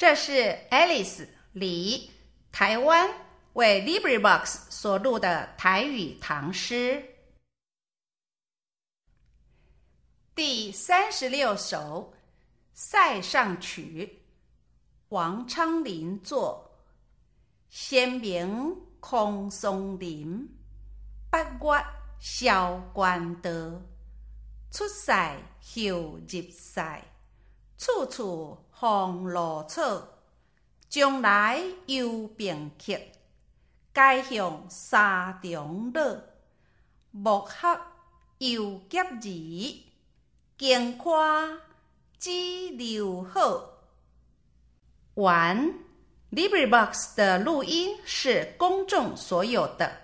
这是 Alice 李台湾为 LibriVox 所录的台语唐诗。第36首《塞上曲》，王昌龄作。先明空松林，八月萧关道。出塞后入塞，处处红芦草。将来又并客，该向沙中落。木盒又结儿，经看知留好。完。LibriVox 的录音是公众所有的。